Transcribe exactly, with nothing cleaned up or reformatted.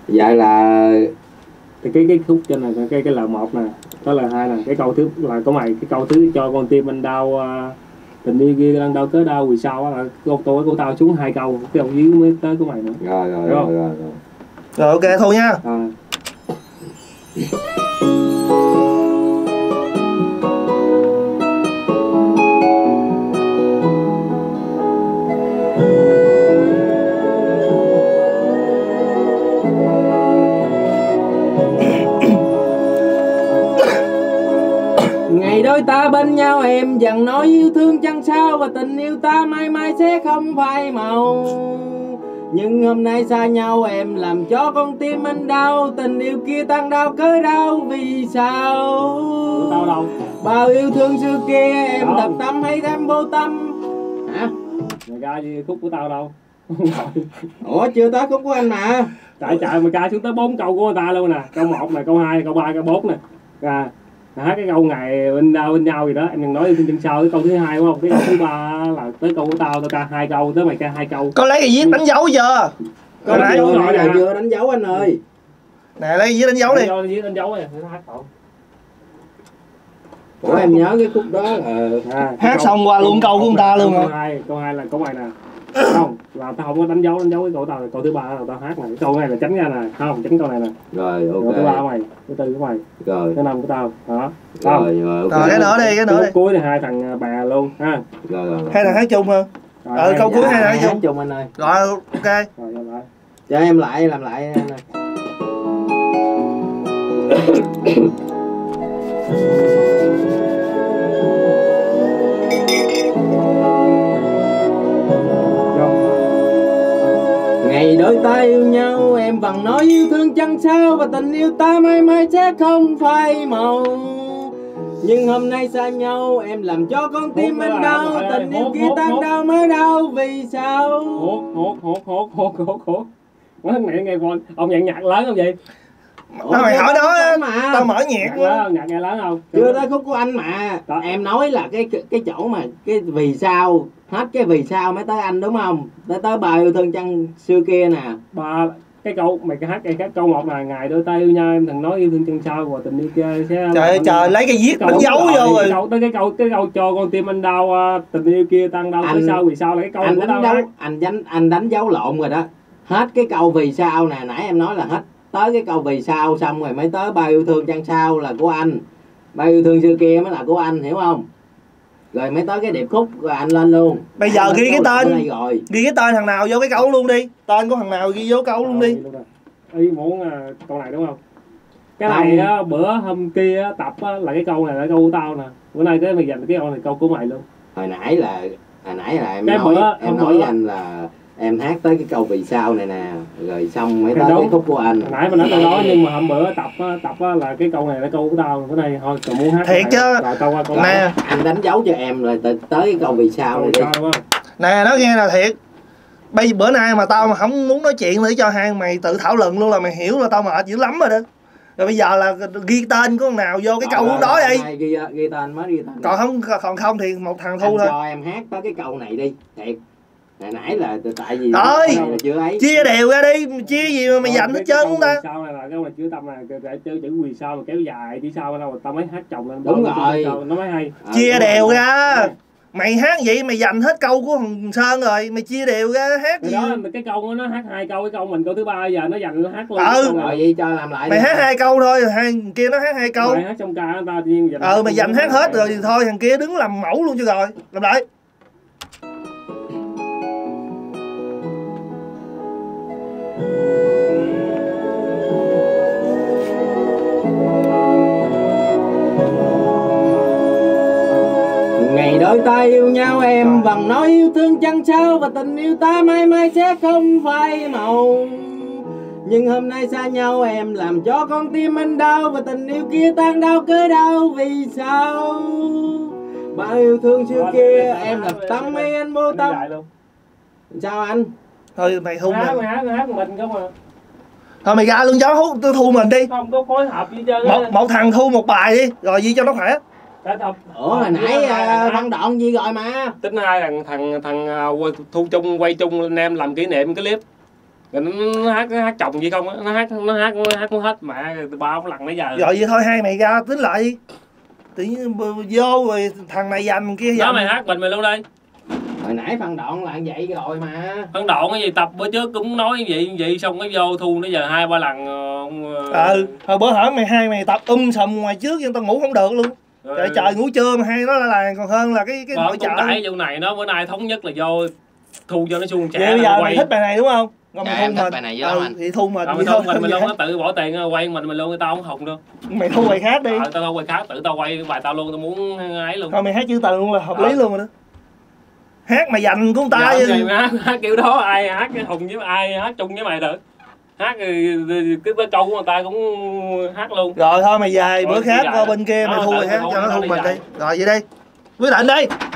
Vậy là thì cái cái khúc trên này cái cái lời một nè, đó là hai nè, cái câu thứ là có mày cái câu thứ cho con tim anh đau uh, tình yêu kia đang đau cớ đau vì sao á, là câu tôi của tao xuống hai câu, cái ông dưới mới tới của mày nữa. Rồi rồi rồi, rồi rồi rồi ok thôi nha. À. Ngày đôi ta bên nhau em dần nói yêu thương chẳng sao, và tình yêu ta mãi mãi sẽ không phai màu. Nhưng hôm nay xa nhau em làm cho con tim anh đau, tình yêu kia tan đau cớ đau vì sao? Tao đâu? Bao yêu thương xưa kia em thật tâm hay em vô tâm? Hả? Mày ca gì khúc của tao đâu? Ủa chưa tới khúc của anh mà. Tại trời mày ca xuống tới bốn câu của người ta luôn nè. Câu một này, câu hai, câu ba, câu bốn nè. Ra hát cái câu ngày bên nhau bên nhau gì đó em đừng nói yêu thương chân sau. Cái câu thứ hai đúng không? Cái câu thứ ba là tới câu của tao, tao ca hai câu, tới mày ca hai câu. Con lấy cái viết đánh dấu chưa? Con lấy rồi là chưa đánh dấu anh ơi. Nè lấy cái viết đánh dấu đi. Đánh viết đánh dấu này, hát cậu. Ủa em nhớ cái khúc đó là à, hát xong qua luôn câu của người ta luôn hả? Câu hai, câu hai là câu mày nè. Không, là tao không có đánh dấu đánh dấu cái câu tao, câu thứ ba là tao hát này, câu này là tránh ra nè, không tránh câu này nè. Rồi ok. Câu thứ ba của mày, thứ tư của mày. Rồi. Thứ năm của tao, đó. Rồi rồi ok. Rồi cái nữa đi, cái nữa đi. Cuối thì hai thằng bà luôn ha. Rồi rồi. Hai thằng hát chung hả? Ờ câu cuối hai thằng hát chung. chung anh ơi. Rồi ok. Rồi rồi lại. Cho em lại làm lại anh ơi. Ngày đôi ta yêu nhau em vẫn nói yêu thương chẳng sao, và tình yêu ta mãi mãi sẽ không phai màu. Nhưng hôm nay xa nhau em làm cho con tim anh đau, tình yêu kia tan đau mới đau vì sao? Hốt hốt hốt hốt hốt hốt hốt. Quá mẹ nghe con ông nhận nhạc lớn không vậy? Tao mày hỏi đó mà tao mở nhạc nhạc lớn, nhạc nghe lớn không? Chưa tới khúc của anh mà. Đó. Em nói là cái cái chỗ mà cái vì sao, hết cái vì sao mới tới anh đúng không? Tới tới bà yêu thương chân xưa kia nè. Ba cái câu mày hát cái các câu một là ngày đôi ta yêu nhau em thằng nói yêu thương chân sau, và tình yêu kia sẽ trời ơi trời lấy cái viết đánh dấu vô rồi. Câu tới cái câu cái câu cho con tim anh đau, tình yêu kia tăng đau tới sau vì sao là cái câu anh của đánh tao dấu, hát. anh đánh anh đánh dấu lộn rồi đó. Hết cái câu vì sao nè, nãy em nói là hết tới cái câu vì sao xong rồi mới tới bao yêu thương chân sau là của anh, bao yêu thương xưa kia mới là của anh, hiểu không? Rồi mới tới cái điệp khúc rồi anh lên luôn. Bây giờ ghi cái tên rồi. Ghi cái tên thằng nào vô cái câu luôn đi, tên của thằng nào ghi vô câu luôn đi. Ý muốn uh, câu này đúng không? Cái này á, bữa hôm kia á, tập á, là cái câu này là câu của tao nè. Bữa nay cái mày dành cái câu này câu của mày luôn. Hồi nãy là hồi nãy là em cái nói bữa, em nói với anh là em hát tới cái câu vì sao này nè, rồi xong mới tới đúng. cái khúc của anh. Hồi nãy mình nói tao đó, nhưng mà hôm bữa tập á, tập á, là cái câu này là câu của tao. Bữa nay thôi còn muốn hát thiệt chứ. Là câu qua câu nè anh đánh dấu cho em rồi tới cái câu vì sao này đi. Nè nói nghe là thiệt. Bây bữa nay mà tao mà không muốn nói chuyện để cho hai mày tự thảo luận luôn là mày hiểu là tao mệt dữ lắm rồi đó. Rồi bây giờ là ghi tên của con nào vô cái câu đó đi. Ghi, ghi tên mới ghi tên. Còn không còn không thì một thằng thu anh thôi. Cho em hát tới cái câu này đi. Thiệt. Hồi nãy là tại vì thôi là chưa ấy. Chia đều ra đi, chia gì mà mày dành hết trơn không ta? Sau này là cái này chữ tâm này, để chơi chữ vì sao mà kéo dài đi sau đâu mà tao mới hát chồng lên. Đúng rồi. Nó mới hay. Chia đều ra. Mày hát vậy mày dành hết câu của thằng Sơn rồi, mày chia đều ra hát gì? Đó, cái câu nó hát hai câu, cái câu mình câu thứ ba giờ nó dành nó hát luôn. Ừ. Rồi vậy cho làm lại. Mày hát hai câu thôi, thằng kia nó hát hai câu. Mày hát trong ca người ta nhiên dành. Ờ mày dành hát hết rồi thì thôi, thằng kia đứng làm mẫu luôn cho rồi. Làm lại. Ngày đôi ta yêu nhau em vẫn nói yêu thương chẳng sao, và tình yêu ta mãi mãi sẽ không phai màu. Nhưng hôm nay xa nhau em làm cho con tim anh đau, và tình yêu kia tan đau cớ đau vì sao? Bao yêu thương xưa kia em thật tâm hay anh vô tâm? Sao anh? Thôi mày thu hát, mình. Hát hát mình không à. Thôi mày ra luôn cháu hút tôi thu mình đi. Không có phối hợp gì trơn. Một, một thằng thu một bài đi, rồi gì cho nó khỏe. Ủa hồi nãy phân đoạn gì rồi mà. Tính hai thằng thằng thằng thu chung quay chung anh em làm kỷ niệm cái clip. Rồi nó, nó hát nó hát chồng gì không á, nó hát nó hát nó hát nó hết mẹ ba ông lần nãy giờ. Rồi vậy thôi hai mày ra tính lại. Tự nhiên vô rồi thằng này giành kia giành. Đó mày hát mình mày luôn đi. Hồi nãy phân đoạn là vậy rồi mà. Phân đoạn cái gì tập bữa trước cũng nói vậy vậy xong cái vô thu nó giờ hai ba lần. Ừ, hồi bữa hở mày hai mày tập um sầm ngoài trước nhưng tao ngủ không được luôn. Rồi. Trời trời ngủ trưa mà hai nó là còn hơn là cái cái nội chợ. Tại vụ này nó bữa nay thống nhất là vô thu cho nó suôn trẻ. Vậy bây giờ mày thích bài này đúng không? Rồi Dạ, mày em thu thích mình. bài này với lắm Ừ, anh. thì thu mình. Rồi mày thu mình mình luôn á, tự bỏ tiền quay mình mình luôn, người tao không hùng đâu. Mày thu bài khác đi. Ờ, tao quay khác, tự tao quay bài tao luôn, tao muốn ấy luôn. Thôi mày hát chữ từ luôn là hợp Ờ. lý luôn rồi đó. Hát mà dành của người ta Dạ, chứ. hát, hát kiểu đó ai hát cái hùng với ai hát chung với mày được. Hát thì, thì cái cái câu của người ta cũng hát luôn. Rồi thôi mày về Rồi, bữa đi khác về. qua bên kia mày Đó, thu tự bài hát thu cho nó nó thu đi mình về. đi. Rồi vậy đi. Quyết định đi.